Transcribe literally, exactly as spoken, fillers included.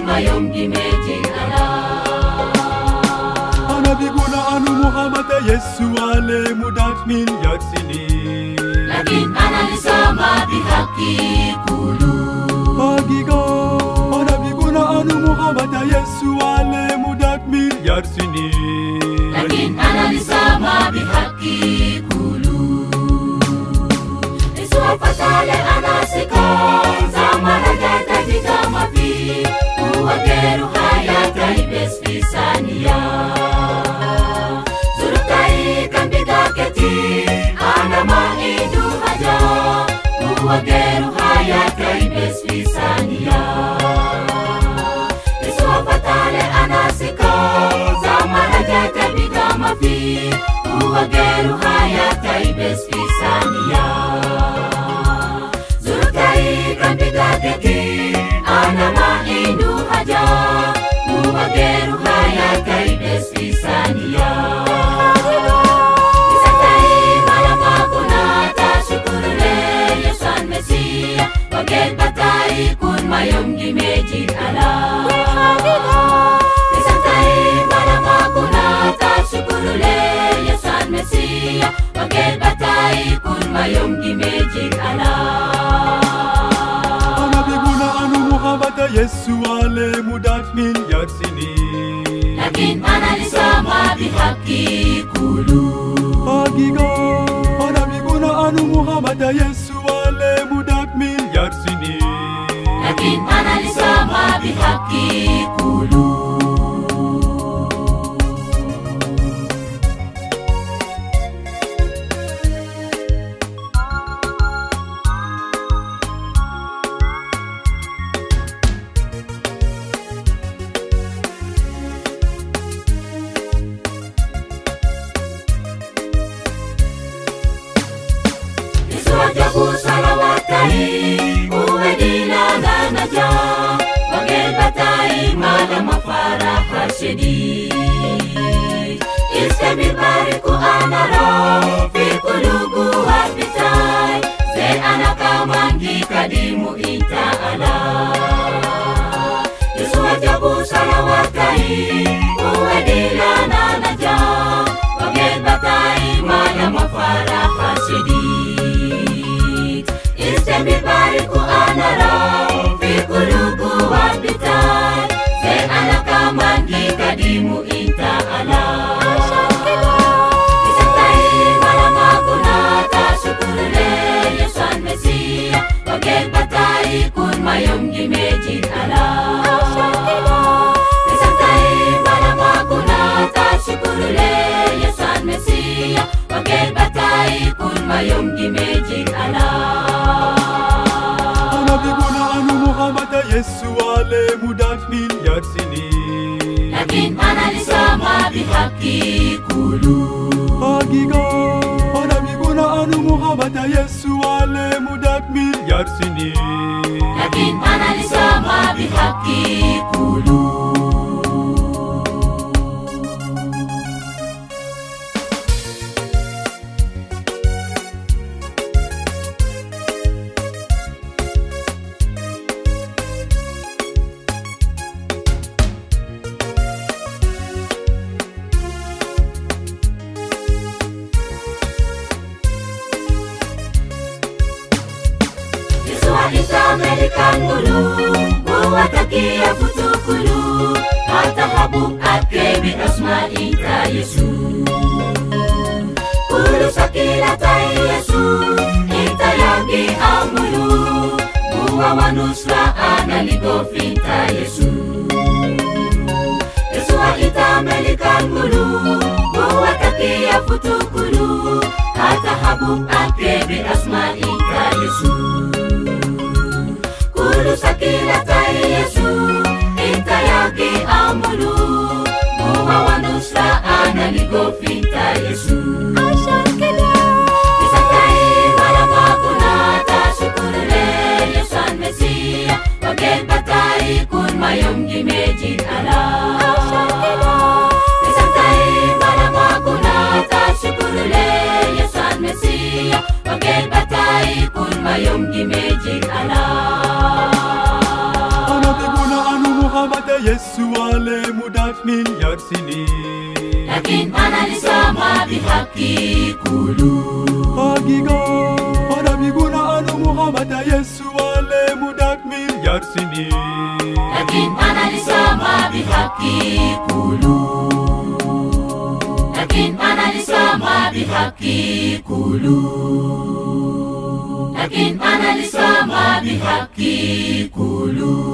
mayong gimejing ala. Anabiguna anu Muhammad Yesu ale mudat milyar sini. Lakin analisa mabihaki kulu. Magiga anabiguna anu Muhammad Yesu ale mudat milyar sini. Lakin analisa mabihaki kulu. Iswa fatale anasika zama rajata diga mafi. Uwageru hayata ibes pisania. Zurutai kambiga keti anama idu haja. Uwageru hayata ibes pisania. Iswa fatale anasika zama rajata diga mafi. Uwageru hayata ibes pisania. Zurutai kambiga keti anama indu haja. Uwageru hayata ibes pisania. Isatai malamaguna tashukurule Yesuan Mesia. Wagel batai kun mayong gimejing ala. Isatai malamaguna tashukurule Yesuan Mesia. Wagel batai kun mayong gimejing ala. Yesu ale mudat milyar sini. Lakin analisa mabihaki kulu. Hagiga anabiguna anu Muhammad Yesu ale mudat milyar sini. Lakin analisa mabihaki kulu. Wajabu salawatai uwe dilala naja. Wagel batai malam farah hasyedi. Istemi bariku anara fi kulugu habitai. Ze anaka mangi kadimu inta ala. Yesu wajabu salawatai uwe dilala naja. Wagel batai malam farah hasyedi. Istemi bariku anara fi kulugu habitai. Ze anaka mangi kadimu inta ala. Isatai malamaguna tashukurule Yesuan Mesia. Wagel batai kun mayong gimejing ala. Isatai malamaguna tashukurule Yesuan Mesia. Wagel batai kun mayong gimejing ala. Yesu ale mudat milyar sini. Lakin analisa mabihaki kulu. Hagiga anabiguna anu Muhammad Yesu ale mudat milyar sini. Lakin analisa mabihaki kulu. Amerikan mulu, buat takia futukulu. Hata habuk akebi asma ita Yesu. Kulu sakila tai Yesu, ita yagi amulu. Buwa manusra analigo finta Yesu. Yesu ita Amerikan mulu, buat takia futukulu. Hata habuk akebi asma ita Yesu. Kulu sakila tai Yesu, inta yagi amulu. Buwa wanusra analigo finta Yesu. Isatai malamaguna tashukurule Yesuan Mesia. Wagel batai kun mayong gimejing ala. Isatai malamaguna tashukurule Yesuan Mesia. Wagel batai kun mayong gimejing ala. Anabiguna anu Muhammad bihaki kulu. Hakika pada biguna ano Muhammad Yesu ale mudat miliar sini. Lakin analisoma bihaki kulu. Lakin analisoma bihaki kulu. Lakin analisoma bihaki kulu.